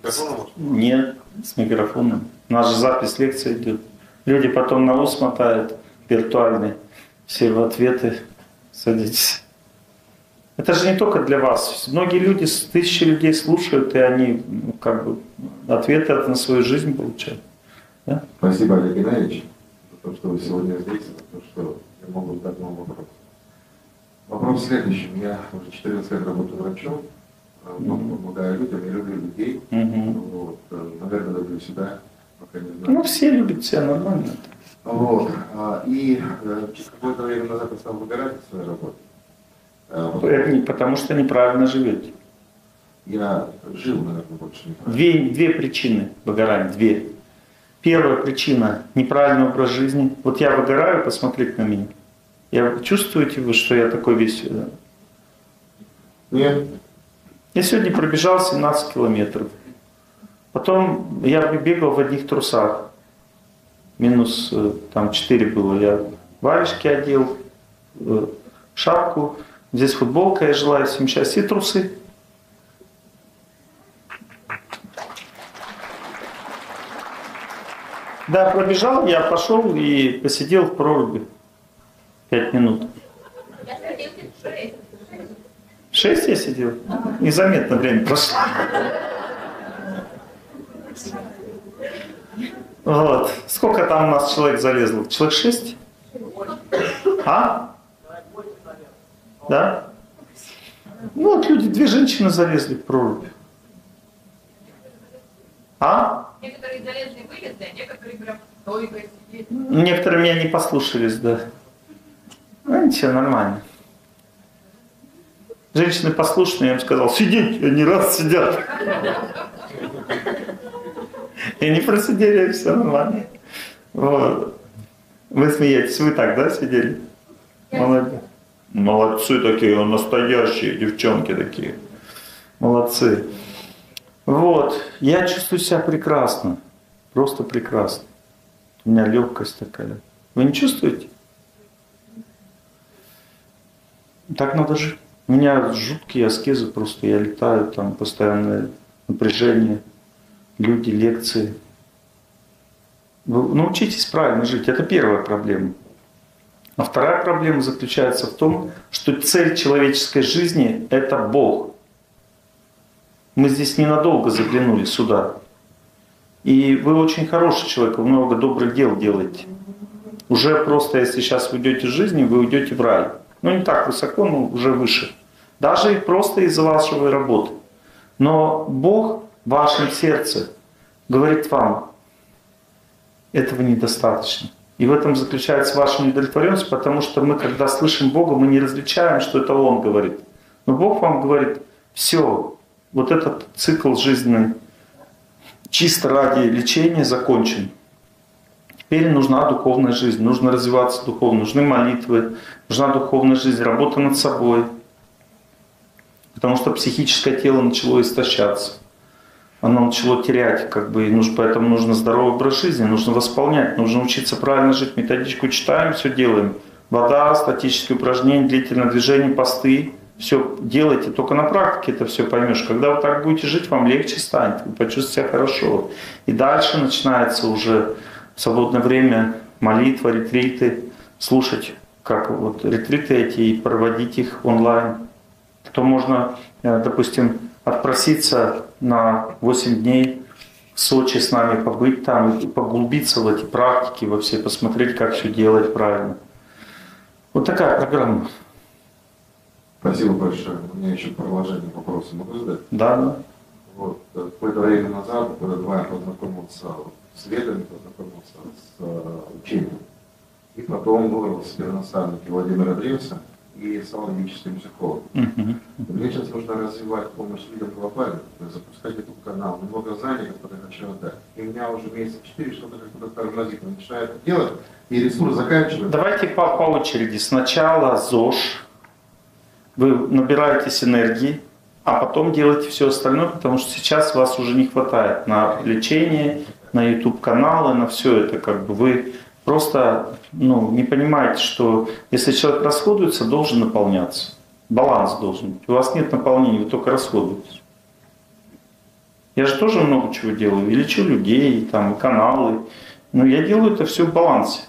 микрофоном? Нет, с микрофоном. У нас же запись лекции идет. Люди потом на ус мотают виртуальный. Все в ответы садитесь. Это же не только для вас. Многие люди, тысячи людей слушают, и они как бы ответы на свою жизнь получают. Да? Спасибо, Олег Геннадьевич, за то, что вы сегодня здесь, за то, что я могу задать вам вопрос. Вопрос следующий. Я уже 14 лет работаю врачом, много помогаю людям, я люблю людей. Вот, наверное, люблю себя, пока не знаю. Ну, все любят себя, нормально. Вот. И через какое-то время назад я стал выгорать от своей работы. Это не потому, что неправильно живете. Я жил, наверное, больше неправильно. Две причины выгорания. Две. Первая причина – неправильный образ жизни. Вот я выгораю, посмотрите на меня. Чувствуете вы, что я такой весь? Нет. Я сегодня пробежал 17 километров. Потом я бегал в одних трусах. Минус там 4 было. Я варежки одел, шапку. Здесь футболка, я желаю всем счастья, и трусы. Да, пробежал, я пошел и посидел в проруби 5 минут. 6 я сидел? Незаметно время прошло. Вот. Сколько там у нас человек залезло? Человек 6? А? Да? Ну вот люди, 2 женщины залезли в прорубь. А? Некоторые залезли и вылезли, а некоторые прям стойко сидели. Некоторые меня не послушались, да. Ну ничего, нормально. Женщины послушные, я им сказал, сидеть, они раз сидят. И они просидели, и все нормально. Вот. Вы смеетесь, вы так, да, сидели? Молодец. Молодцы такие, настоящие девчонки такие. Молодцы. Вот. Я чувствую себя прекрасно. Просто прекрасно. У меня легкость такая. Вы не чувствуете? Так надо жить. У меня жуткие аскезы просто. Я летаю, там постоянное напряжение. Люди, лекции. Вы научитесь правильно жить. Это первая проблема. А вторая проблема заключается в том, что цель человеческой жизни – это Бог. Мы здесь ненадолго заглянули сюда. И вы очень хороший человек, вы много добрых дел делаете. Уже просто, если сейчас вы уйдете из жизни, вы уйдете в рай. Ну, не так высоко, но уже выше. Даже и просто из-за вашей работы. Но Бог в вашем сердце говорит вам, этого недостаточно. И в этом заключается ваша неудовлетворенность, потому что мы, когда слышим Бога, мы не различаем, что это Он говорит. Но Бог вам говорит, все, вот этот цикл жизненный, чисто ради лечения закончен. Теперь нужна духовная жизнь, нужно развиваться духовно, нужны молитвы, нужна духовная жизнь, работа над собой. Потому что психическое тело начало истощаться. Оно начало терять, поэтому нужно здоровый образ жизни, нужно восполнять, нужно учиться правильно жить, методичку читаем, все делаем. Вода, статические упражнения, длительное движение, посты, все делайте, только на практике это все поймешь. Когда вы так будете жить, вам легче станет, вы почувствуете себя хорошо. И дальше начинается уже в свободное время молитва, ретриты, слушать, как вот ретриты эти и проводить их онлайн. То можно, допустим, отпроситься на 8 дней в Сочи с нами, побыть там и поглубиться в эти практики, во все, посмотреть, как все делать правильно. Вот такая программа. Спасибо большое. У меня еще продолжение вопроса могу задать? Да. Вот. Какое-то время назад, когда я познакомился с ведами, познакомился с учением, и потом выбрал себе наставники Владимира Древса и стал юридическим психологом. Мне сейчас нужно развивать помощь людям глобально, запускать YouTube канал, много знаний, которые я хочу отдать. И у меня уже месяца 4 что-то как-то тормозит, мешает это делать, и ресурс заканчивается. Давайте по очереди. Сначала ЗОЖ, вы набираетесь энергии, а потом делаете все остальное, потому что сейчас вас уже не хватает на лечение, на YouTube каналы, на все это. Вы просто не понимаете, что если человек расходуется, должен наполняться. Баланс должен быть. У вас нет наполнения, вы только расходуетесь. Я же тоже много чего делаю. И лечу людей, там, и каналы. Но я делаю это все в балансе.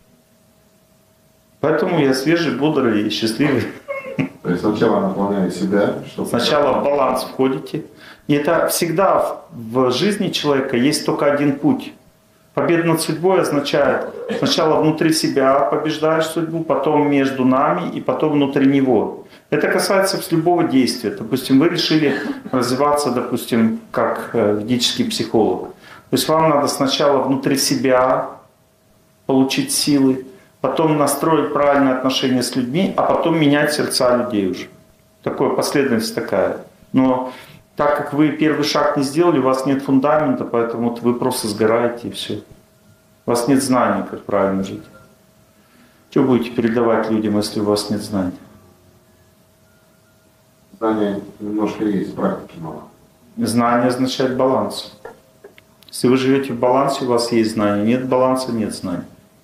Поэтому я свежий, бодрый и счастливый. То есть сначала наполняю себя, чтобы... Сначала в баланс входите. И это всегда в жизни человека есть только один путь. Победа над судьбой означает сначала внутри себя побеждаешь судьбу, потом между нами и потом внутри него. Это касается любого действия. Допустим, вы решили развиваться, допустим, как ведический психолог. То есть вам надо сначала внутри себя получить силы, потом настроить правильное отношение с людьми, а потом менять сердца людей уже. Такая последовательность такая. Но так как вы первый шаг не сделали, у вас нет фундамента, поэтому вы просто сгораете и все. У вас нет знаний, как правильно жить. Что будете передавать людям, если у вас нет знаний? Знания немножко есть, практики мало. Знание означает баланс. Если вы живете в балансе, у вас есть знания. Нет баланса, нет знаний.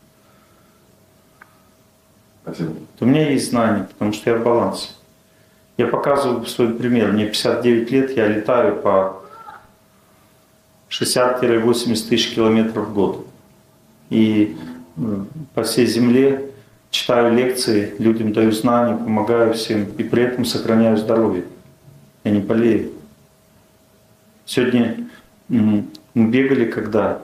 Спасибо. У меня есть знания, потому что я в балансе. Я показываю свой пример. Мне 59 лет, я летаю по 60-80 тысяч километров в год. И по всей земле читаю лекции, людям даю знания, помогаю всем, и при этом сохраняю здоровье. Я не болею. Сегодня мы бегали, когда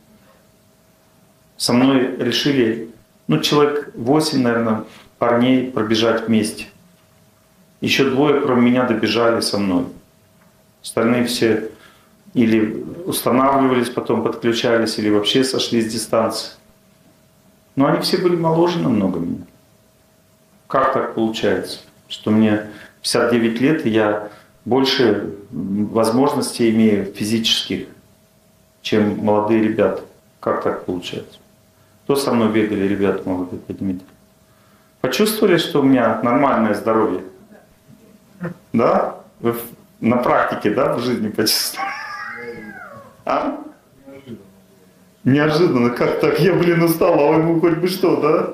со мной решили, человек 8, наверное, парней пробежать вместе. Еще 2, кроме меня, добежали со мной. Остальные все или устанавливались, потом подключались, или вообще сошли с дистанции. Но они все были моложе намного меня. Как так получается, что мне 59 лет, и я больше возможностей имею физических, чем молодые ребята? Как так получается? Кто со мной бегали, ребята молодые, поднимите? Почувствовали, что у меня нормальное здоровье? Да? Вы на практике, да, в жизни почувствовали? А? Неожиданно, как так? Я, устала, а ему хоть бы что, да?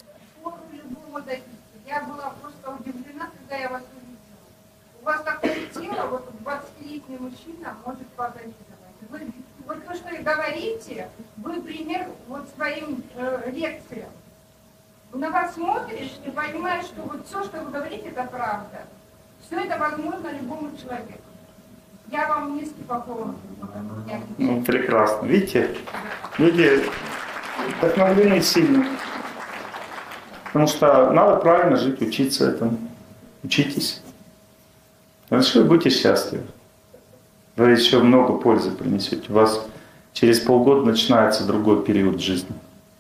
Я была просто удивлена, когда я вас увидела. У вас такое тело, вот 20-летний мужчина может поорганизовать. Вот то, что и говорите, вы пример вот своим лекциям. На вас смотришь и понимаешь, что вот все, что вы говорите, это правда. Все это возможно любому человеку. Я вам низкий поклон. Прекрасно. Видите, люди вдохновлены сильно. Потому что надо правильно жить, учиться этому. Учитесь. Хорошо, и будьте счастливы. Вы еще много пользы принесете. У вас через полгода начинается другой период жизни.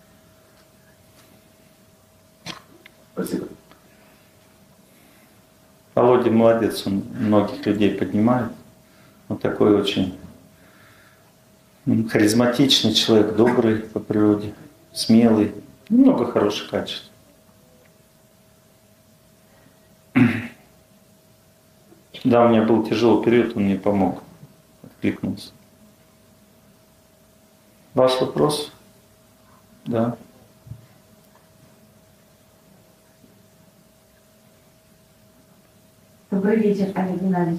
Спасибо. Володя молодец, он многих людей поднимает. Он такой очень харизматичный человек, добрый по природе, смелый, много хороших качеств. Да, у меня был тяжелый период, он мне помог, откликнулся. Ваш вопрос? Да. Добрый вечер, Олег Геннадьевич.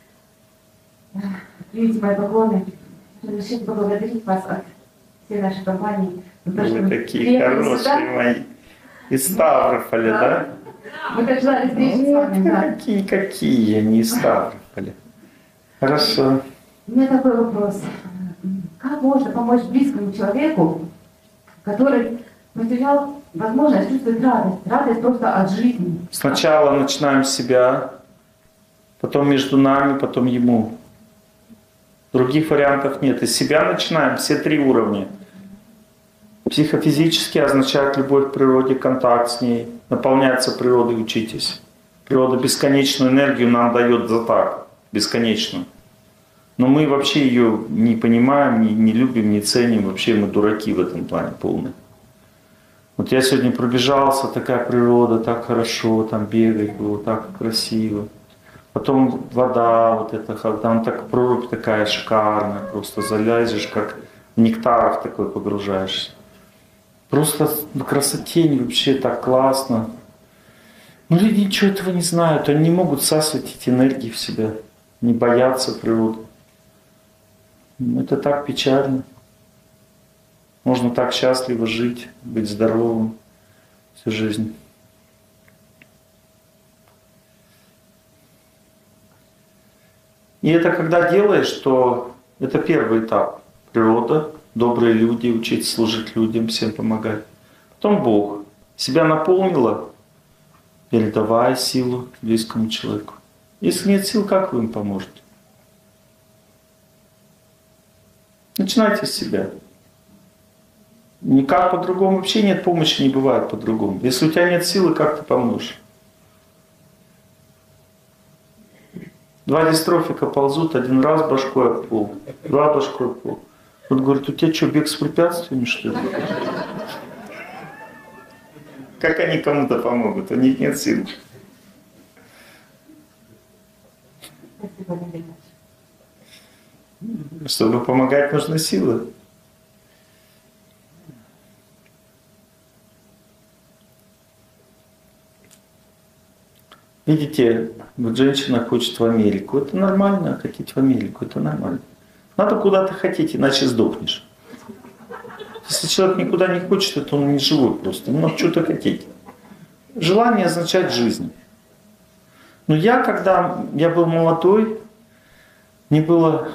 Примите мои поклоны. Разрешите поблагодарить вас от всей нашей компании. Вы такие хорошие мои. Из Ставрополя, да? Мы так ждали встречи с вами, да. Какие они из Ставрополя. Хорошо. У меня такой вопрос. Как можно помочь близкому человеку, который потерял возможность чувствовать радость? Радость просто от жизни. Сначала начинаем с себя, потом между нами, потом ему. Других вариантов нет. Из себя начинаем все 3 уровня. Психофизически означает любовь к природе, контакт с ней. Наполняться природой, учитесь. Природа бесконечную энергию нам дает за так, бесконечно. Но мы вообще ее не понимаем, не любим, не ценим. Вообще мы дураки в этом плане полные. Вот я сегодня пробежался, такая природа, так хорошо, там бегать было, так красиво. Потом вода, вот это, там так прорубь такая шикарная, просто залезешь, как в нектар такой погружаешься. Просто красотень вообще так классно. Но люди ничего этого не знают, они не могут всасывать эти энергии в себя, не боятся природы. Это так печально. Можно так счастливо жить, быть здоровым всю жизнь. И это когда делаешь, то это первый этап. Природа, добрые люди, учиться служить людям, всем помогать. Потом Бог. Себя наполнила, передавай силу близкому человеку. Если нет сил, как вы им поможете? Начинайте с себя. Никак по-другому. Вообще нет помощи, не бывает по-другому. Если у тебя нет силы, как ты поможешь? Два дистрофика ползут, один раз башкой об пол, два башкой об пол. Вот говорит, у тебя что, бег с препятствиями, что ли? Как они кому-то помогут? У них нет сил. Чтобы помогать, нужны силы. Видите, вот женщина хочет в Америку. Это нормально, хотите в Америку, это нормально. Надо куда-то хотеть, иначе сдохнешь. Если человек никуда не хочет, то он не живой просто. Ему надо что-то хотеть. Желание означает жизнь. Но я, когда я был молодой, мне было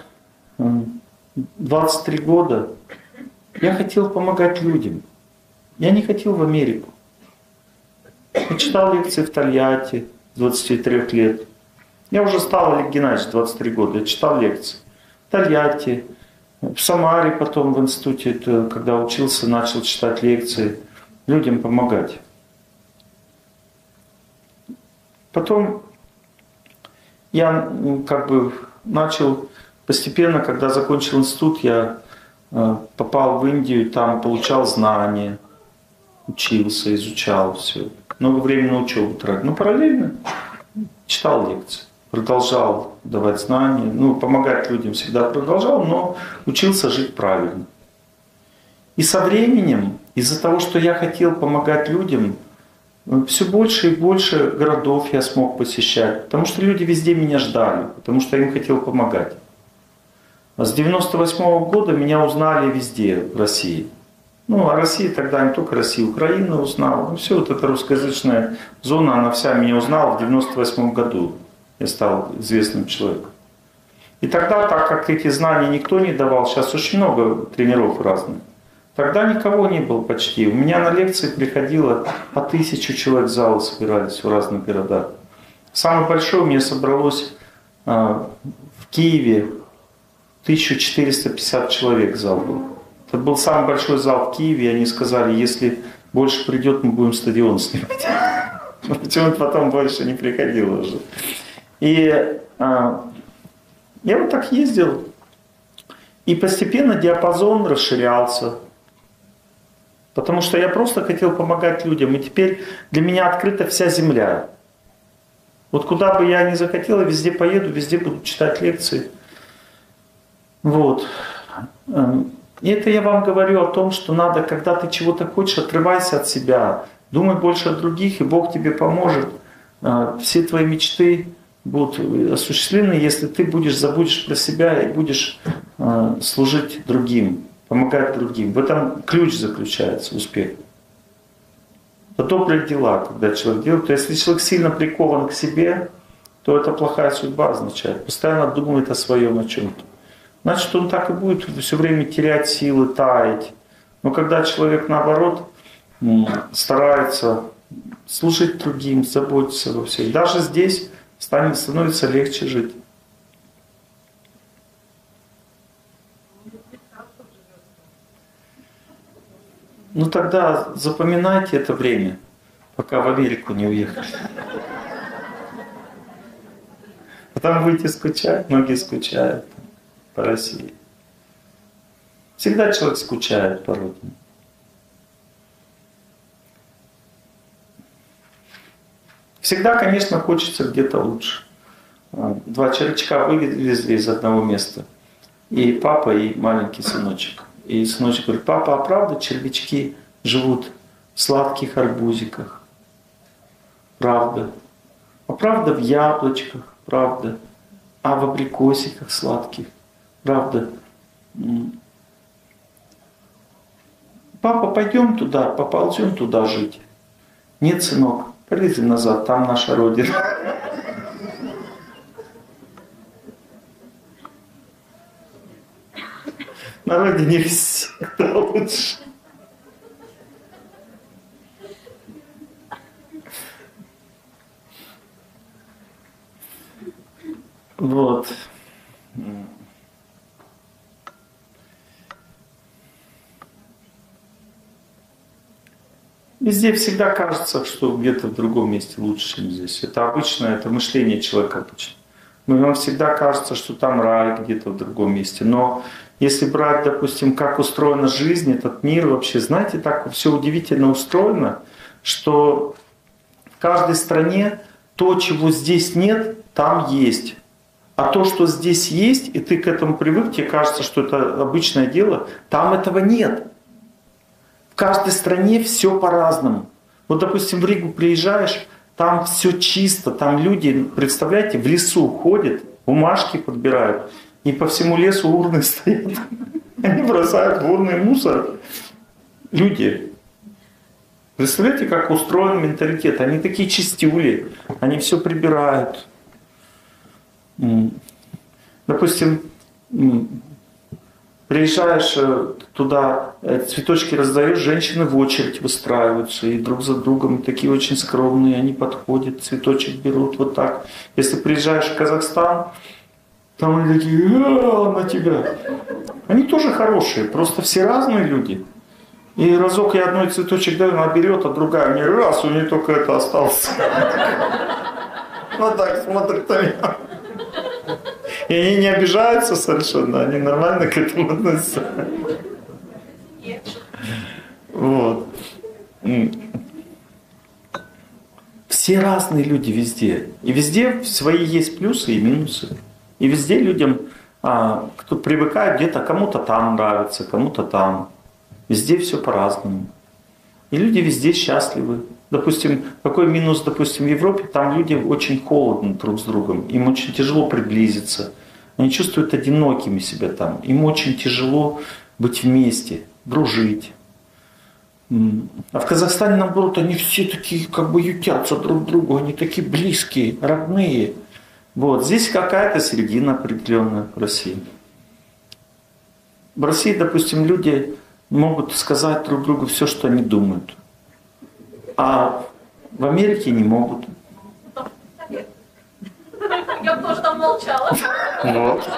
23 года, я хотел помогать людям. Я не хотел в Америку. Я читал лекции в Тольятти с 23 лет. Я уже стал Олег Геннадьевич, 23 года. Я читал лекции в Тольятти, в Самаре потом в институте, когда учился, начал читать лекции, людям помогать. Потом я как бы начал постепенно, когда закончил институт, я попал в Индию, там получал знания, учился, изучал все. Много времени на учебу тратил. Но параллельно читал лекции, продолжал давать знания, помогать людям всегда продолжал, но учился жить правильно. И со временем, из-за того, что я хотел помогать людям, все больше и больше городов я смог посещать, потому что люди везде меня ждали, потому что я им хотел помогать. А с 98 года меня узнали везде в России. А Россия тогда не только Россия, Украина узнала. Все вот эта русскоязычная зона, она вся меня узнала в 98 году. Я стал известным человеком. И тогда, так как эти знания никто не давал, сейчас очень много тренеров разных, тогда никого не было почти. У меня на лекции приходило по 1000 человек в зал, собирались в разных городах. Самое большое у меня собралось в Киеве, 1450 человек зал был. Это был самый большой зал в Киеве, и они сказали, если больше придет, мы будем стадион снимать. Почему-то потом больше не приходило уже. И я вот так ездил, и постепенно диапазон расширялся. Потому что я просто хотел помогать людям, и теперь для меня открыта вся земля. Вот куда бы я ни захотел, я везде поеду, везде буду читать лекции. Вот. И это я вам говорю о том, что надо, когда ты чего-то хочешь, отрывайся от себя, думай больше о других, и Бог тебе поможет. Все твои мечты будут осуществлены, если ты забудешь про себя и будешь служить другим, помогать другим. В этом ключ заключается, успех. Это добрые дела, когда человек делает. То есть, если человек сильно прикован к себе, то это плохая судьба означает. Постоянно думает о своем, о чем-то. Значит, он так и будет все время терять силы, таять. Но когда человек, наоборот, старается служить другим, заботиться во всем, даже здесь становится легче жить. Тогда запоминайте это время, пока в Америку не уехали. Потом будете скучать, многие скучают по России. Всегда человек скучает по родине. Всегда, конечно, хочется где-то лучше. Два червячка вывезли из одного места. И папа, и маленький сыночек. И сыночек говорит, папа, а правда червячки живут в сладких арбузиках? Правда. А правда в яблочках? Правда. А в абрикосиках сладких? Правда. Папа, пойдем туда, поползем туда жить. Нет, сынок, полезем назад, там наша родина. На родине всегда лучше. Вот. Везде всегда кажется, что где-то в другом месте лучше, чем здесь. Это обычно, это мышление человека обычно. Нам всегда кажется, что там рай где-то в другом месте. Но если брать, допустим, как устроена жизнь, этот мир вообще, знаете, так все удивительно устроено, что в каждой стране то, чего здесь нет, там есть. А то, что здесь есть, и ты к этому привык, тебе кажется, что это обычное дело, там этого нет. В каждой стране все по-разному. Вот, допустим, в Ригу приезжаешь, там все чисто, там люди, представляете, в лесу ходят, бумажки подбирают, и по всему лесу урны стоят. Они бросают в урны мусор. Люди. Представляете, как устроен менталитет? Они такие чистюли, они все прибирают. Допустим, приезжаешь туда, цветочки раздаешь, женщины в очередь выстраиваются и друг за другом, такие очень скромные, они подходят, цветочек берут вот так. Если приезжаешь в Казахстан, там они такие, на тебя. Они тоже хорошие, просто все разные люди. И разок я одной цветочек даю, она берет, а другая мне раз, у нее только это осталось. Вот так смотрит на меня. И они не обижаются совершенно, они нормально к этому относятся. Вот. Все разные люди везде. И везде свои есть плюсы и минусы. И везде людям, кто привыкает где-то, кому-то там нравится, кому-то там. Везде все по-разному. И люди везде счастливы. Допустим, какой минус, допустим, в Европе, там люди очень холодны друг с другом, им очень тяжело приблизиться, они чувствуют одинокими себя там, им очень тяжело быть вместе, дружить. А в Казахстане, наоборот, они все такие как бы ютятся друг к другу, они такие близкие, родные. Вот. Здесь какая-то середина определенная в России. В России, допустим, люди могут сказать друг другу все, что они думают. А в Америке не могут. Я бы тоже там молчала. Вот.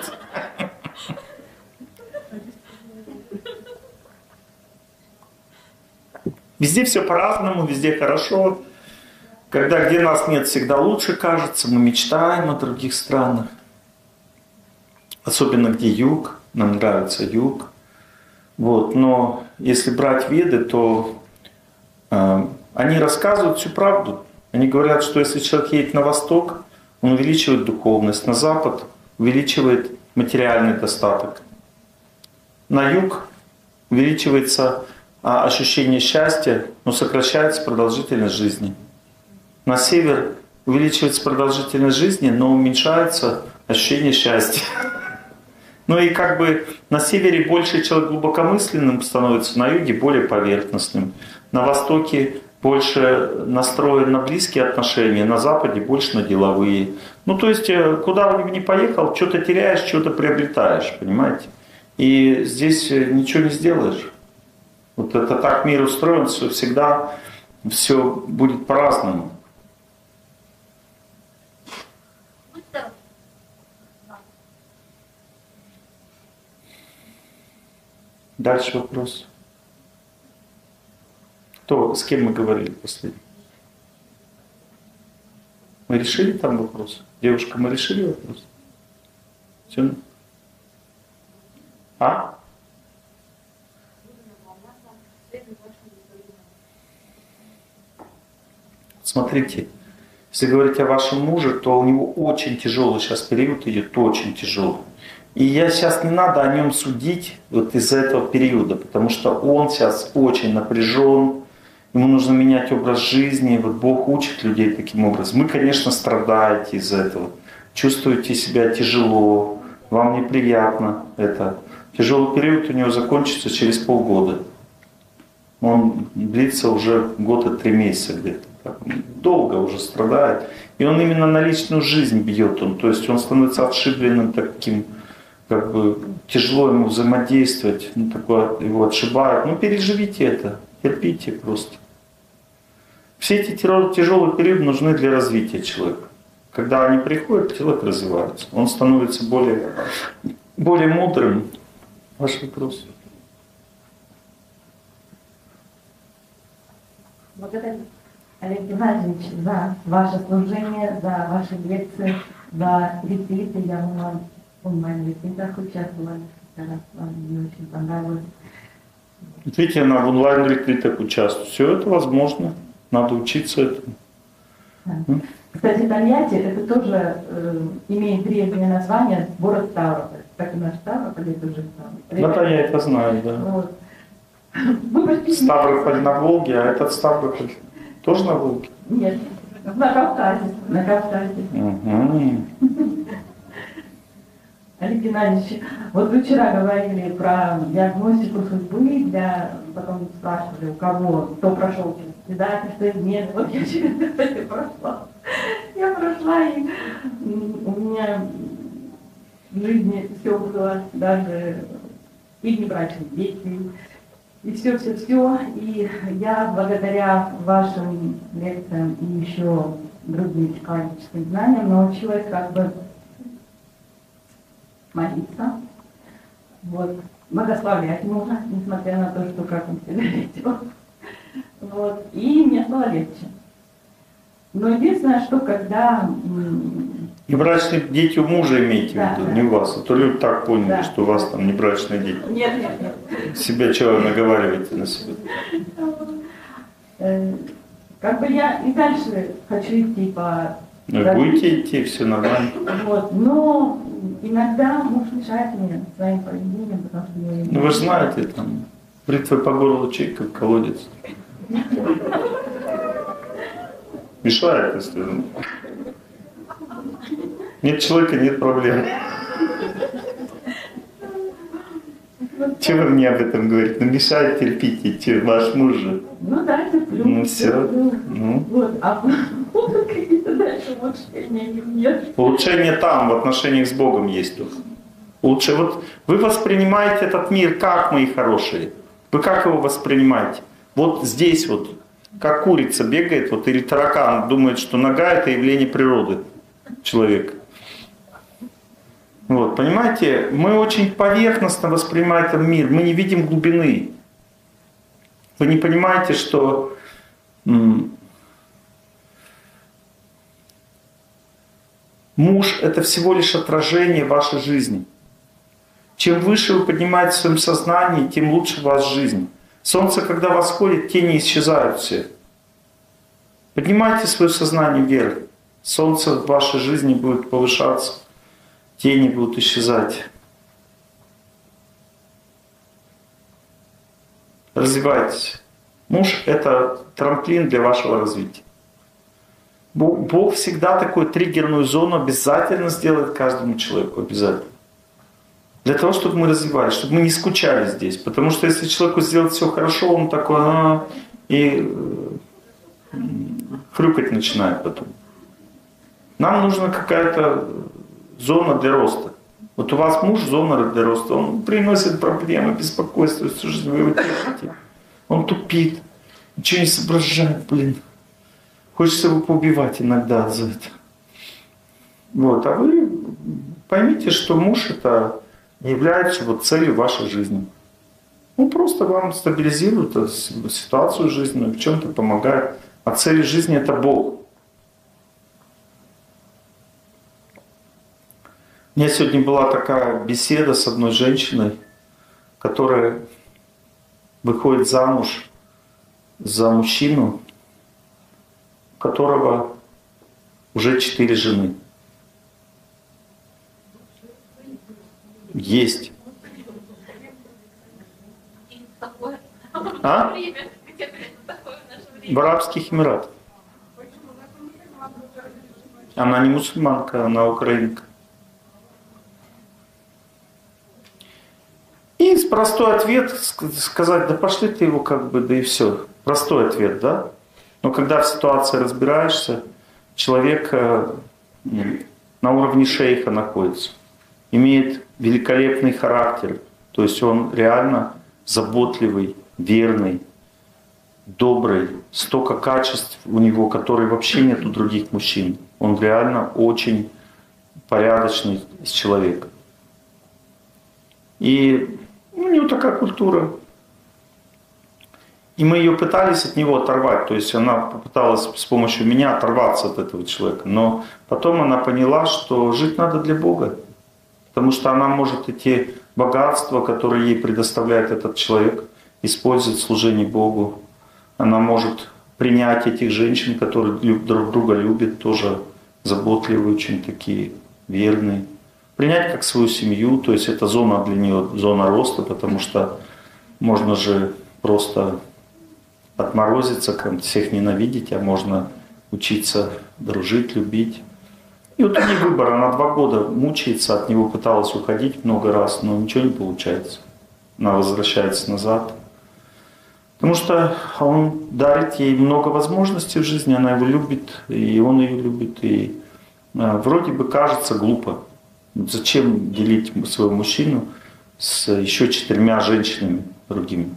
Везде все по-разному, везде хорошо. Когда где нас нет, всегда лучше кажется. Мы мечтаем о других странах. Особенно где юг. Нам нравится юг. Вот. Но если брать Веды, то они рассказывают всю правду. Они говорят, что если человек едет на восток, он увеличивает духовность, на запад увеличивает материальный достаток. На юг увеличивается ощущение счастья, но сокращается продолжительность жизни. На север увеличивается продолжительность жизни, но уменьшается ощущение счастья. Ну и как бы на севере больше человек глубокомысленным становится, на юге более поверхностным. На востоке больше настроен на близкие отношения, на западе больше на деловые. Ну то есть куда бы ни поехал, что-то теряешь, что-то приобретаешь, понимаете? И здесь ничего не сделаешь. Вот это так мир устроен, что всегда все будет по-разному. Дальше вопрос. С кем мы говорили последний? Мы решили там вопрос? Девушка, мы решили вопрос? Все? Смотрите, если говорить о вашем муже, то у него очень тяжелый сейчас период идет, очень тяжелый. И я сейчас не надо о нем судить вот из-за этого периода, потому что он сейчас очень напряжен, ему нужно менять образ жизни, вот Бог учит людей таким образом. Вы, конечно, страдаете из-за этого, чувствуете себя тяжело, вам неприятно это. Тяжелый период у него закончится через полгода. Он длится уже год и 3 месяца где-то. Долго уже страдает. И он именно на личную жизнь бьет. То есть он становится отшибленным таким, как бы тяжело ему взаимодействовать. Такое, его отшибают. Переживите это. Терпите просто. Все эти тяжелые периоды нужны для развития человека. Когда они приходят, человек развивается. Он становится более мудрым. Ваш вопрос. Благодарю, Олег Геннадьевич, за ваше служение, за ваши лекции, за ретриты. Я в онлайн-ретритах участвовала. Мне очень понравилось. Видите, она в онлайн-ретритах участвует. Все это возможно. Надо учиться этому. Да. Кстати, Тольятти это тоже имеет древнее название город Ставрополь. Так и наш Ставрополь это уже Ставрополь. Да, я это знаю, да. Вот. Ставрополь на Волге, а этот Ставрополь тоже на Волге? Нет, на Кавказе. На Кавказе. Угу. Олег Геннадьевич, вот вы вчера говорили про диагностику судьбы, потом спрашивали, у кого, кто прошел через предательство, нет, вот я через это прошла. Я прошла, и у меня в жизни все было, даже и внебрачные дети, и все. И я благодаря вашим лекциям и еще другим психологическим знаниям научилась как бы молиться, вот, благословлять мужа, несмотря на то, что как он себя ведет. Вот, и мне стало легче. Но единственное, что когда... Небрачные дети у мужа имеете в виду, не у вас. А то люди так поняли, что у вас там небрачные дети. Нет. Себя чего наговариваете на себя? Как бы я и дальше хочу идти по... Ну и будете идти, все нормально. Вот, но иногда муж мешает мне своим поведением, потому что я... Ну вы же знаете, там, бритвой по горлу чей, как колодец. Мешает, если... Нет человека, нет проблем. Чего вы мне об этом говорите? Ну мешает, терпите, ваш муж же. Ну да, терплю. Ну все. Ну. Вот, а какие-то дальше улучшения нет. Улучшение там, в отношениях с Богом есть тут. Лучше вот вы воспринимаете этот мир как, мои хорошие? Вы как его воспринимаете? Вот здесь вот, как курица бегает, вот или таракан думает, что нога это явление природы человека. Вот, понимаете, мы очень поверхностно воспринимаем этот мир, мы не видим глубины. Вы не понимаете, что муж это всего лишь отражение вашей жизни. Чем выше вы поднимаетесь в своем сознании, тем лучше у вас жизнь. Солнце, когда восходит, тени исчезают все. Поднимайте свое сознание вверх. Солнце в вашей жизни будет повышаться. Тени будут исчезать. Развивайтесь. Муж – это трамплин для вашего развития. Бог всегда такую триггерную зону обязательно сделает каждому человеку. Обязательно. Для того, чтобы мы развивались, чтобы мы не скучали здесь. Потому что если человеку сделать все хорошо, он такой и хрюкать начинает потом. Нам нужна какая-то зона для роста. Вот у вас муж зона для роста, он приносит проблемы, беспокойство, всю жизнь вы его терпите. Он тупит, ничего не соображает, Хочется его поубивать иногда за это. Вот, а вы поймите, что муж это является вот целью вашей жизни. Он просто вам стабилизирует ситуацию жизненную, в чем-то помогает. А цель жизни это Бог. У меня сегодня была такая беседа с одной женщиной, которая выходит замуж за мужчину, у которого уже 4 жены. Есть. А? В Арабских Эмиратах. Она не мусульманка, она украинка. И простой ответ сказать, да пошли ты его как бы, да и все. Простой ответ, да? Но когда в ситуации разбираешься, человек на уровне шейха находится, имеет великолепный характер, то есть он реально заботливый, верный, добрый, столько качеств у него, которые вообще нет у других мужчин. Он реально очень порядочный человек. И у него такая культура. И мы ее пытались от него оторвать, то есть она попыталась с помощью меня оторваться от этого человека. Но потом она поняла, что жить надо для Бога. Потому что она может эти богатства, которые ей предоставляет этот человек, использовать в служении Богу. Она может принять этих женщин, которые друг друга любят, тоже заботливые, очень такие верные. Принять как свою семью, то есть это зона для нее, зона роста, потому что можно же просто отморозиться, всех ненавидеть, а можно учиться дружить, любить. И вот у нее выбор, она 2 года мучается, от него пыталась уходить много раз, но ничего не получается. Она возвращается назад. Потому что он дарит ей много возможностей в жизни, она его любит, и он ее любит. И вроде бы кажется глупо. Зачем делить своего мужчину с еще 4 женщинами другими?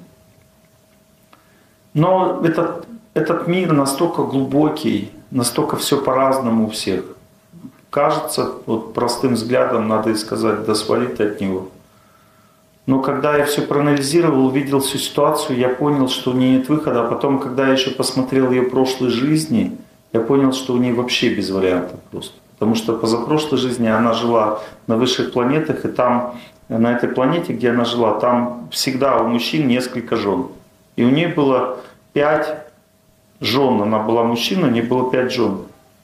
Но этот мир настолько глубокий, настолько все по-разному у всех. Кажется, вот простым взглядом надо и сказать, да свали ты от него. Но когда я все проанализировал, увидел всю ситуацию, я понял, что у нее нет выхода. А потом, когда я еще посмотрел ее прошлой жизни, я понял, что у нее вообще без вариантов просто. Потому что позапрошлой жизни она жила на высших планетах, и там, на этой планете, где она жила, там всегда у мужчин несколько жен. И у нее было 5 жен. Она была мужчина, у нее было 5 жен.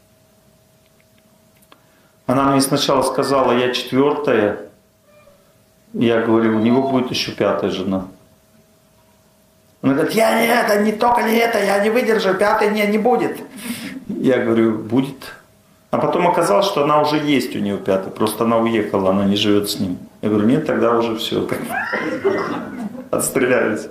Она мне сначала сказала, я 4-я. Я говорю, у него будет еще 5-я жена. Она говорит, не только не это, я не выдержу, 5-й не будет. Я говорю, будет. А потом оказалось, что она уже есть у нее 5-й, просто она уехала, она не живет с ним. Я говорю, нет, тогда уже все, отстрелялись.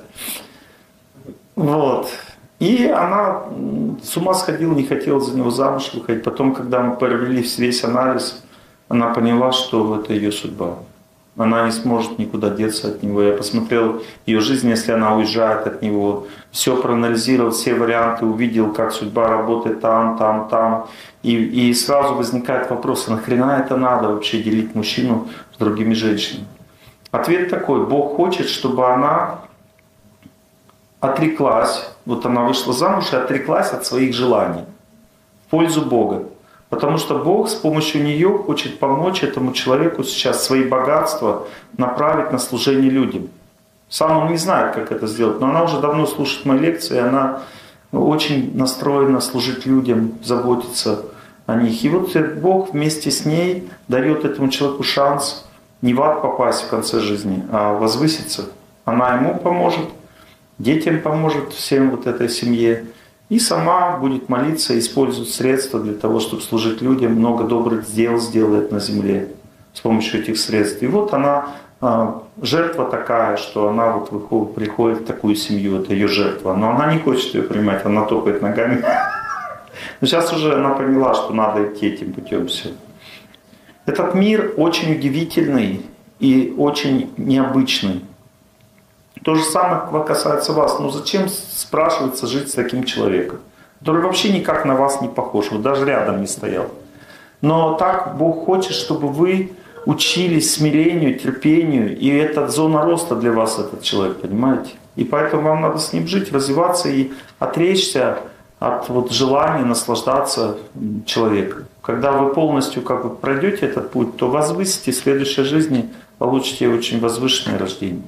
Вот. И она с ума сходила, не хотела за него замуж выходить. Потом, когда мы провели весь анализ, она поняла, что это ее судьба. Она не сможет никуда деться от него. Я посмотрел ее жизнь, если она уезжает от него. Все проанализировал, все варианты, увидел, как судьба работает там. И сразу возникает вопрос, а нахрена это надо вообще делить мужчину с другими женщинами? Ответ такой, Бог хочет, чтобы она отреклась, вот она вышла замуж и отреклась от своих желаний в пользу Бога. Потому что Бог с помощью нее хочет помочь этому человеку сейчас свои богатства направить на служение людям. Сам он не знает, как это сделать, но она уже давно слушает мои лекции, она очень настроена служить людям, заботиться о них. И вот Бог вместе с ней дает этому человеку шанс не в ад попасть в конце жизни, а возвыситься. Она ему поможет, детям поможет, всем вот этой семье. И сама будет молиться, использовать средства для того, чтобы служить людям, много добрых дел сделает на земле с помощью этих средств. И вот она, жертва такая, что она вот приходит в такую семью, это ее жертва. Но она не хочет ее принимать, она топает ногами. Но сейчас уже она поняла, что надо идти этим путем все. Этот мир очень удивительный и очень необычный. То же самое касается вас. Ну зачем, спрашивается, жить с таким человеком, который вообще никак на вас не похож, вот даже рядом не стоял. Но так Бог хочет, чтобы вы учились смирению, терпению, и это зона роста для вас, этот человек, понимаете? И поэтому вам надо с ним жить, развиваться и отречься от вот желания наслаждаться человеком. Когда вы полностью как бы пройдете этот путь, то возвысите, в следующей жизни получите очень возвышенное рождение.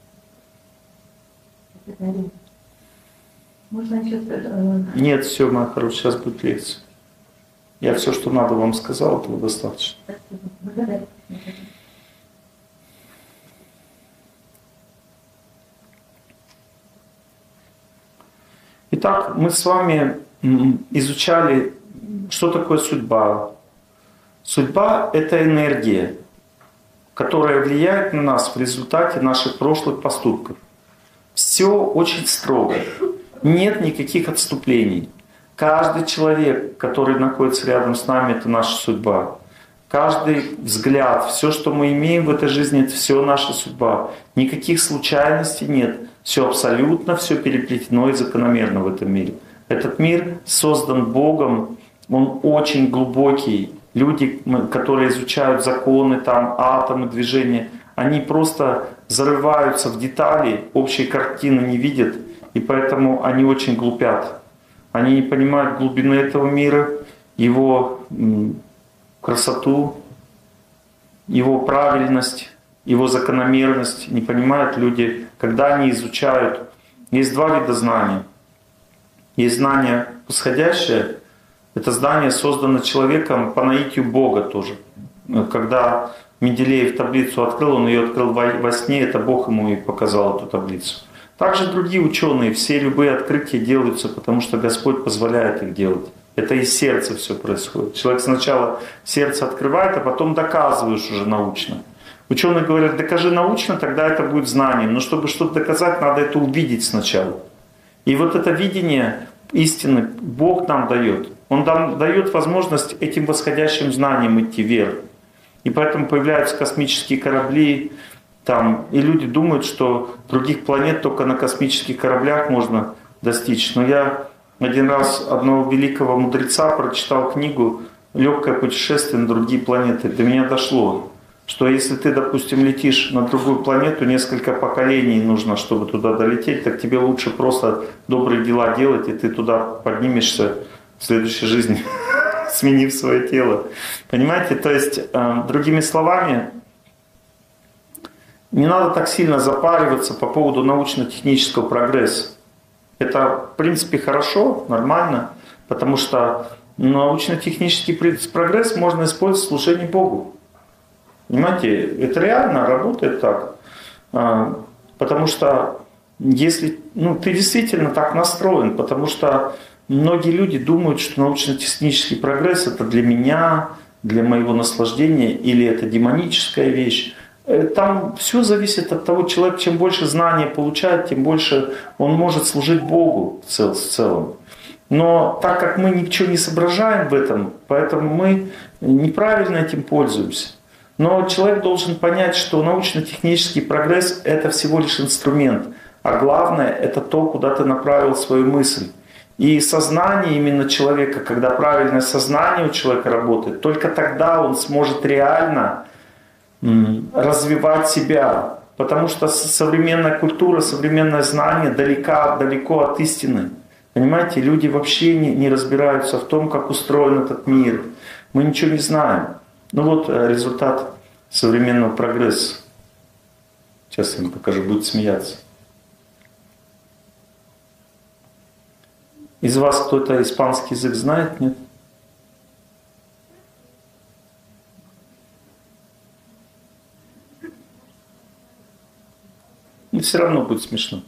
Можно еще... Нет, все, моя хорошая, сейчас будет лекция. Я все, что надо, вам сказал, этого достаточно. Благодарю. Итак, мы с вами изучали, что такое судьба. Судьба – это энергия, которое влияет на нас в результате наших прошлых поступков. Все очень строго. Нет никаких отступлений. Каждый человек, который находится рядом с нами, это наша судьба. Каждый взгляд, все, что мы имеем в этой жизни, это все наша судьба. Никаких случайностей нет. Все абсолютно, все переплетено и закономерно в этом мире. Этот мир создан Богом, он очень глубокий. Люди, которые изучают законы, там, атомы, движения, они просто зарываются в детали, общей картины не видят, и поэтому они очень глупят. Они не понимают глубины этого мира, его красоту, его правильность, его закономерность. Не понимают люди, когда они изучают. Есть два вида знаний. Есть знание восходящее, это знание создано человеком по наитию Бога тоже. Когда Менделеев таблицу открыл, он ее открыл во сне, это Бог ему и показал эту таблицу. Также другие ученые, все любые открытия делаются, потому что Господь позволяет их делать. Это из сердца все происходит. Человек сначала сердце открывает, а потом доказываешь уже научно. Ученые говорят, докажи научно, тогда это будет знанием. Но чтобы что-то доказать, надо это увидеть сначала. И вот это видение истины Бог нам дает. Он нам дает возможность этим восходящим знаниям идти вверх. И поэтому появляются космические корабли, там, и люди думают, что других планет только на космических кораблях можно достичь. Но я один раз одного великого мудреца прочитал книгу «Легкое путешествие на другие планеты». До меня дошло, что если ты, допустим, летишь на другую планету, несколько поколений нужно, чтобы туда долететь, так тебе лучше просто добрые дела делать, и ты туда поднимешься в следующей жизни, сменив свое тело. Понимаете? То есть, другими словами, не надо так сильно запариваться по поводу научно-технического прогресса. Это, в принципе, хорошо, нормально, потому что научно-технический прогресс можно использовать в служении Богу. Понимаете, это реально работает так. Потому что если ты действительно так настроен, потому что многие люди думают, что научно-технический прогресс это для меня, для моего наслаждения, или это демоническая вещь. Там все зависит от того, человек чем больше знаний получает, тем больше он может служить Богу в целом. Но так как мы ничего не соображаем в этом, поэтому мы неправильно этим пользуемся. Но человек должен понять, что научно-технический прогресс – это всего лишь инструмент, а главное – это то, куда ты направил свою мысль. И сознание именно человека, когда правильное сознание у человека работает, только тогда он сможет реально развивать себя. Потому что современная культура, современное знание далеко от истины. Понимаете, люди вообще не разбираются в том, как устроен этот мир. Мы ничего не знаем. Ну вот результат современного прогресса. Сейчас я вам покажу, будет смеяться. Из вас кто-то испанский язык знает, нет? Но все равно будет смешно.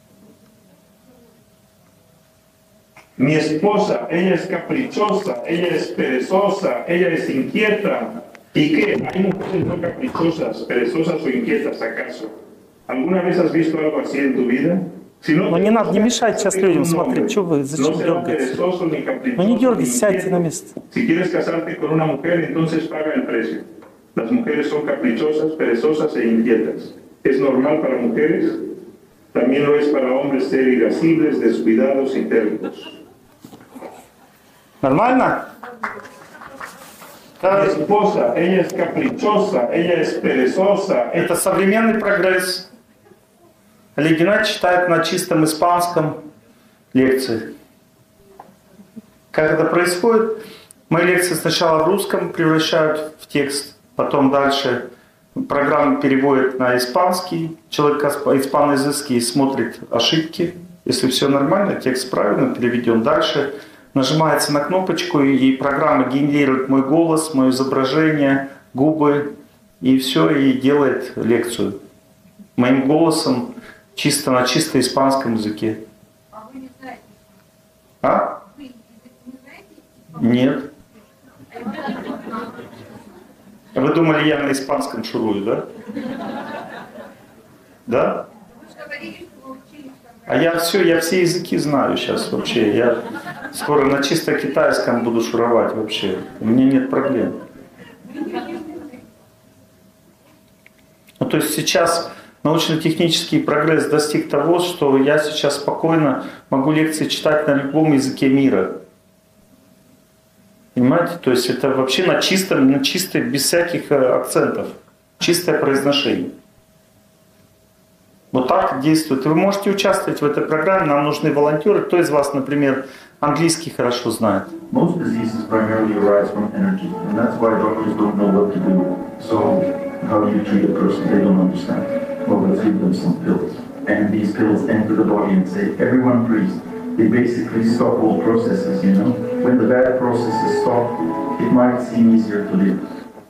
Mi esposa, ella es caprichosa, ella es perezosa, ella es inquieta. ¿Y qué? ¿Hay mujeres no caprichosas, perezosas o inquietas acaso? ¿Alguna vez has visto algo así en tu vida? Si no, Но не надо, не мешать сейчас людям смотреть, что вы, зачем дергаетесь? Ну не дергайтесь, сядьте на место. Si quieres casarte con una mujer, entonces paga el precio. Las mujeres son caprichosas, perezosas e inquietas. ¿Es normal para mujeres? También lo es para hombres ser irascibles, descuidados y tercos. Нормально? Mi esposa, ella es caprichosa, ella es perezosa. Это современный прогресс. Олег Геннадьевич читает на чистом испанском лекции. Как это происходит? Мои лекции сначала в русском превращают в текст, потом дальше программа переводит на испанский, человек испаноязычный смотрит ошибки. Если все нормально, текст правильно переведен. Дальше нажимается на кнопочку, и программа генерирует мой голос, мое изображение, губы, и все, и делает лекцию моим голосом, чисто на чисто испанском языке. А вы не знаете? А? Вы язык не знаете? Нет. Вы думали, я на испанском шурую, да? Да? Вы же говорили, что вы учились А я все языки знаю сейчас вообще. Я скоро на чисто китайском буду шуровать вообще. У меня нет проблем. Ну, то есть сейчас научно-технический прогресс достиг того, что я сейчас спокойно могу лекции читать на любом языке мира. Понимаете? То есть это вообще на чисто, без всяких акцентов. Чистое произношение. Вот так действует. Вы можете участвовать в этой программе, нам нужны волонтеры. Кто из вас, например, английский хорошо знает? Most diseases primarily arise from energy, and that's why doctors don't know what to do. So, how do you treat a person they don't understand? Well, let's give them some pills. And these pills enter the body and say, everyone breathe. They basically stop all processes, you know? When the bad processes stop, it might seem easier to live.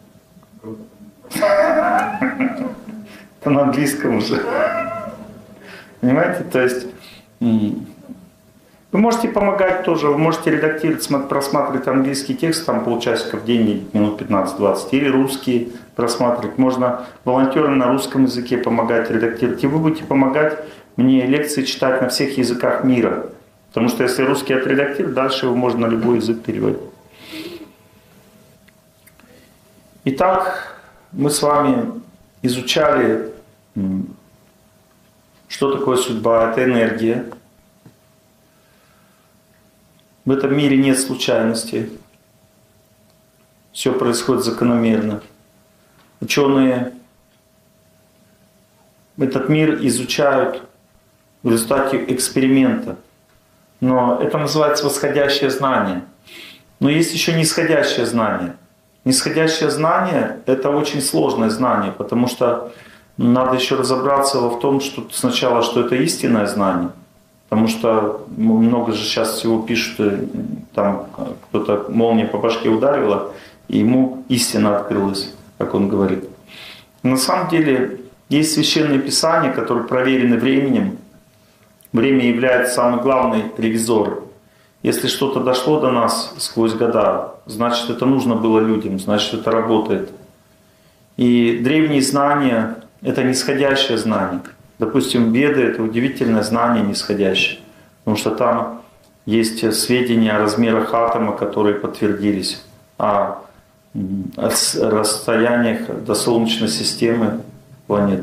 Это на английском уже. Понимаете? То есть вы можете помогать тоже, вы можете редактировать, просматривать английский текст, там полчасика в день, минут 15-20, или русский просматривать. Можно волонтерам на русском языке помогать редактировать. И вы будете помогать мне лекции читать на всех языках мира. Потому что если русский отредактировать, дальше его можно на любой язык переводить. Итак, мы с вами изучали, что такое судьба. Это энергия. В этом мире нет случайностей. Все происходит закономерно. Ученые этот мир изучают в результате эксперимента. Но это называется восходящее знание. Но есть еще нисходящее знание. Нисходящее знание – это очень сложное знание, потому что надо еще разобраться в том, что сначала, что это истинное знание. Потому что много же сейчас всего пишут, там кто-то молния по башке ударила, и ему истина открылась, как он говорит. На самом деле есть священные писания, которые проверены временем. Время является самый главный ревизор. Если что-то дошло до нас сквозь года, значит, это нужно было людям, значит, это работает. И древние знания – это нисходящее знание. Допустим, Веды – это удивительное знание нисходящее, потому что там есть сведения о размерах атома, которые подтвердились, о расстояниях до Солнечной системы планет,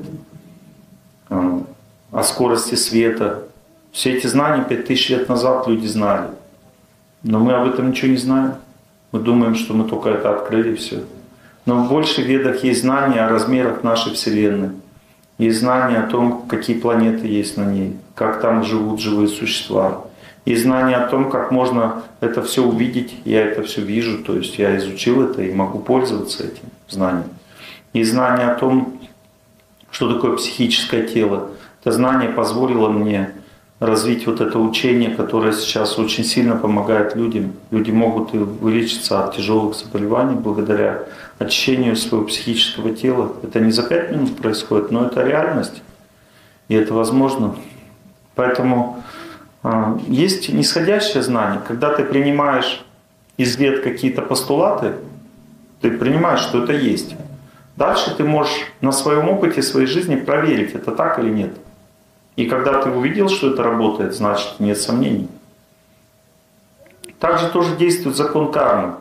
о скорости света. Все эти знания 5000 лет назад люди знали. Но мы об этом ничего не знаем. Мы думаем, что мы только это открыли и все. Но в больших Ведах есть знания о размерах нашей Вселенной. Есть знания о том, какие планеты есть на ней, как там живут живые существа. Есть знания о том, как можно это все увидеть. Я это все вижу, то есть я изучил это и могу пользоваться этим знанием. Есть знания о том, что такое психическое тело. Это знание позволило мне развить вот это учение, которое сейчас очень сильно помогает людям. Люди могут вылечиться от тяжелых заболеваний благодаря очищению своего психического тела. Это не за 5 минут происходит, но это реальность. И это возможно. Поэтому есть нисходящее знание. Когда ты принимаешь из Вед какие-то постулаты, ты принимаешь, что это есть. Дальше ты можешь на своем опыте своей жизни проверить, это так или нет. И когда ты увидел, что это работает, значит, нет сомнений. Также тоже действует закон кармы.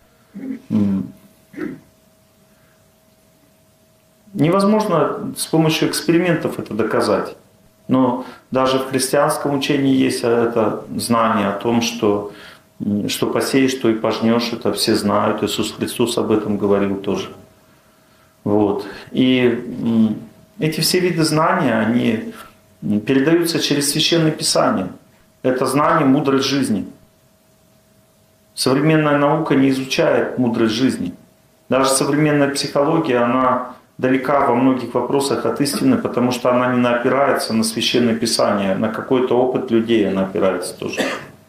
Невозможно с помощью экспериментов это доказать. Но даже в христианском учении есть это знание о том, что посеешь, то и пожнешь. Это все знают. Иисус Христос об этом говорил тоже. Вот. И эти все виды знания, они передаются через Священное Писание. Это знание, мудрость жизни. Современная наука не изучает мудрость жизни. Даже современная психология, она далека во многих вопросах от истины, потому что она не опирается на Священное Писание, на какой-то опыт людей она опирается тоже.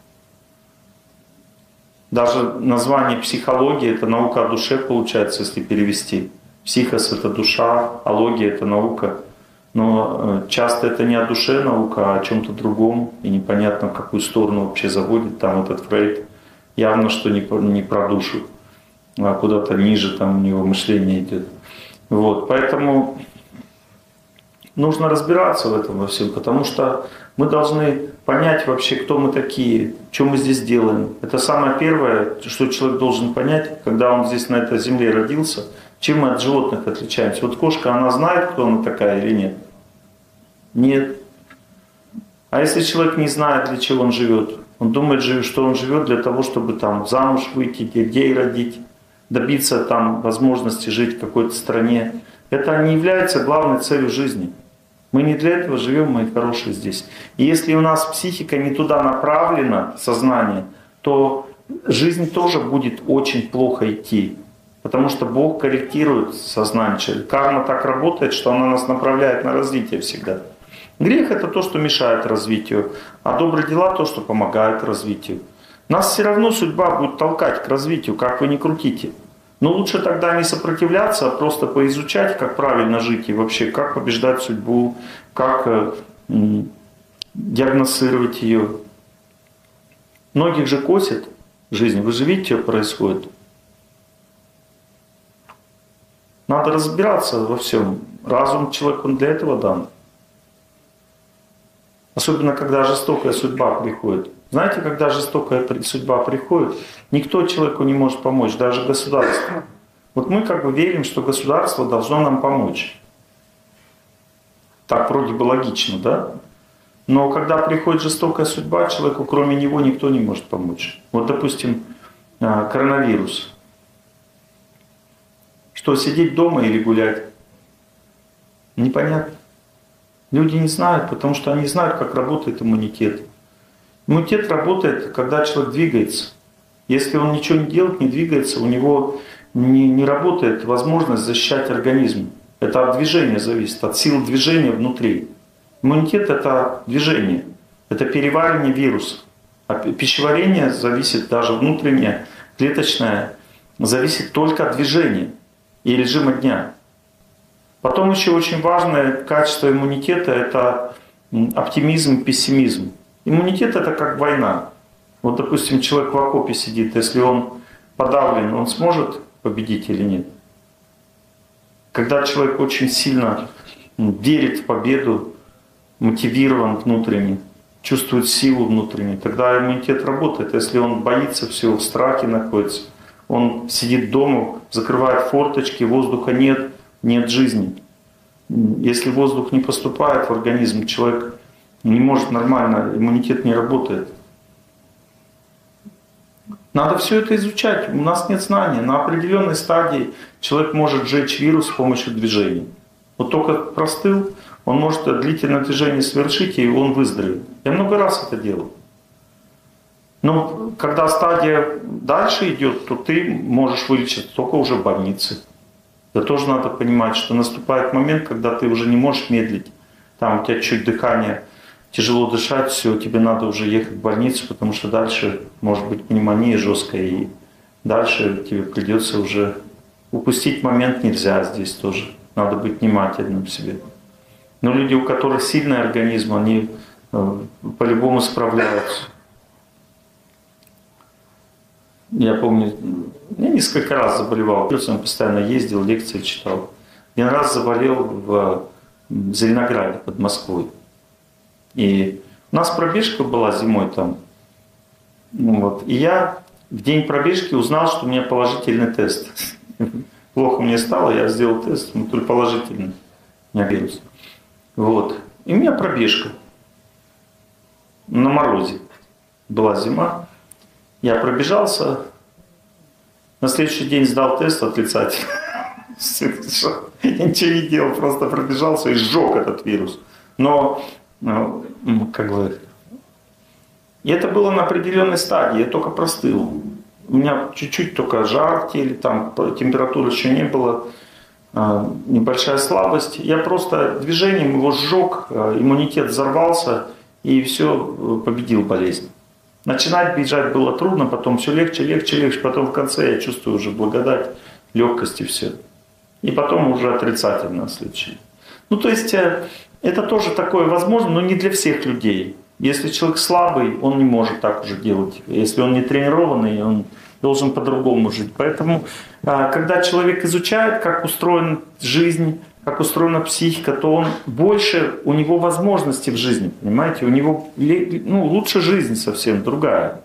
Даже название психологии – это наука о душе, получается, если перевести. Психос – это душа, а логия – это наука. Но часто это не о душе наука, а о чем-то другом, и непонятно, в какую сторону вообще заводит там этот Фрейд. Явно, что не про душу. куда-то ниже там у него мышление идет. Вот, поэтому нужно разбираться в этом во всем, потому что мы должны понять вообще, кто мы такие, что мы здесь делаем. Это самое первое, что человек должен понять, когда он здесь на этой земле родился, чем мы от животных отличаемся. Вот кошка, она знает, кто она такая или нет? Нет. А если человек не знает, для чего он живет, он думает, что он живет для того, чтобы там замуж выйти, детей родить, добиться там возможности жить в какой-то стране, это не является главной целью жизни. Мы не для этого живем, мои хорошие, здесь. И если у нас психика не туда направлена, сознание, то жизнь тоже будет очень плохо идти. Потому что Бог корректирует сознание. Карма так работает, что она нас направляет на развитие всегда. Грех — это то, что мешает развитию, а добрые дела — то, что помогает развитию. Нас все равно судьба будет толкать к развитию, как вы ни крутите. Но лучше тогда не сопротивляться, а просто поизучать, как правильно жить и вообще, как побеждать судьбу, как диагностировать ее. Многих же косит жизнь. Вы же видите, что происходит. Надо разбираться во всем. Разум человеку для этого дан. Особенно, когда жестокая судьба приходит. Знаете, когда жестокая судьба приходит, никто человеку не может помочь, даже государство. Вот мы как бы верим, что государство должно нам помочь. Так вроде бы логично, да? Но когда приходит жестокая судьба, человеку кроме него никто не может помочь. Вот, допустим, коронавирус. Что, сидеть дома или гулять? Непонятно. Люди не знают, потому что они знают, как работает иммунитет. Иммунитет работает, когда человек двигается. Если он ничего не делает, не двигается, у него не работает возможность защищать организм. Это от движения зависит, от сил движения внутри. Иммунитет — это движение, это переваривание вирусов. А пищеварение зависит, даже внутреннее, клеточное, зависит только от движения и режима дня. Потом еще очень важное качество иммунитета — это оптимизм и пессимизм. Иммунитет — это как война. Вот, допустим, человек в окопе сидит, если он подавлен, он сможет победить или нет? Когда человек очень сильно верит в победу, мотивирован внутренне, чувствует силу внутренне, тогда иммунитет работает. Если он боится всего, в страхе находится, он сидит дома, закрывает форточки, воздуха нет, нет жизни. Если воздух не поступает в организм, человек не может нормально, иммунитет не работает. Надо все это изучать. У нас нет знания. На определенной стадии человек может сжечь вирус с помощью движений. Вот только простыл, он может длительное движение совершить, и он выздоровеет. Я много раз это делал. Но когда стадия дальше идет, то ты можешь вылечиться только уже в больнице. Это тоже надо понимать, что наступает момент, когда ты уже не можешь медлить. Там у тебя чуть дыхание, тяжело дышать, все, тебе надо уже ехать в больницу, потому что дальше может быть пневмония жесткая, и дальше тебе придется уже упустить момент нельзя здесь тоже. Надо быть внимательным к себе. Но люди, у которых сильный организм, они по-любому справляются. Я помню, я несколько раз заболевал, плюс он постоянно ездил, лекции читал. Один раз заболел в Зеленограде под Москвой. И у нас пробежка была зимой там. Ну, вот. И я в день пробежки узнал, что у меня положительный тест. Плохо мне стало, я сделал тест, но только положительный. У меня вирус. Вот. И у меня пробежка. На морозе. Была зима. Я пробежался. На следующий день сдал тест отрицательный. Я ничего не делал, просто пробежался и сжег этот вирус. Но, как бы, и это было на определенной стадии, я только простыл. У меня чуть-чуть только жар в теле, там температуры еще не было, небольшая слабость. Я просто движением его сжег, иммунитет взорвался и все, победил болезнь. Начинать бежать было трудно, потом все легче, легче, легче. Потом в конце я чувствую уже благодать, легкость и все. И потом уже отрицательно следующее. Ну, то есть, это тоже такое возможно, но не для всех людей. Если человек слабый, он не может так уже делать. Если он не тренированный, он должен по-другому жить. Поэтому, когда человек изучает, как устроена жизнь, как устроена психика, то он больше, у него возможностей в жизни, понимаете? У него лучше жизнь совсем другая.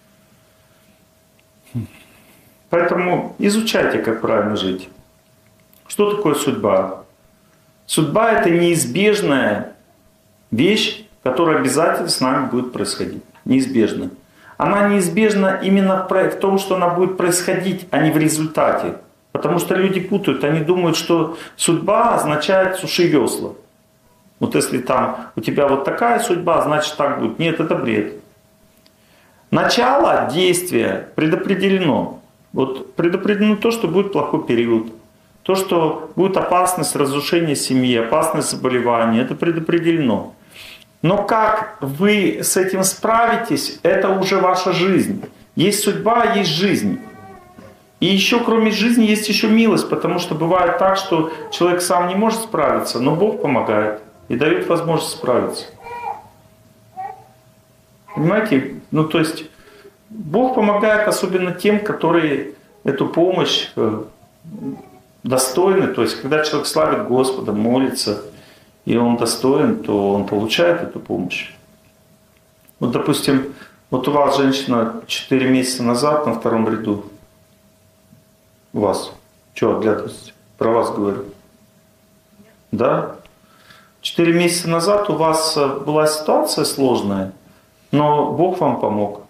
Поэтому изучайте, как правильно жить. Что такое судьба? Судьба – это неизбежная вещь, которая обязательно с нами будет происходить. Неизбежно. Она неизбежна именно в том, что она будет происходить, а не в результате. Потому что люди путают, они думают, что судьба означает суши весла. Вот если там у тебя вот такая судьба, значит так будет. Нет, это бред. Начало действия предопределено. Вот предопределено то, что будет плохой период. То, что будет опасность разрушения семьи, опасность заболевания, это предопределено. Но как вы с этим справитесь, это уже ваша жизнь. Есть судьба, есть жизнь. И еще кроме жизни есть еще милость, потому что бывает так, что человек сам не может справиться, но Бог помогает и дает возможность справиться. Понимаете? Ну то есть Бог помогает особенно тем, которые эту помощь достойны. То есть когда человек славит Господа, молится, и он достоин, то он получает эту помощь. Вот, допустим, вот у вас женщина 4 месяца назад на втором ряду. У вас. Что оглядываетесь? Про вас говорю. Да? 4 месяца назад у вас была ситуация сложная, но Бог вам помог.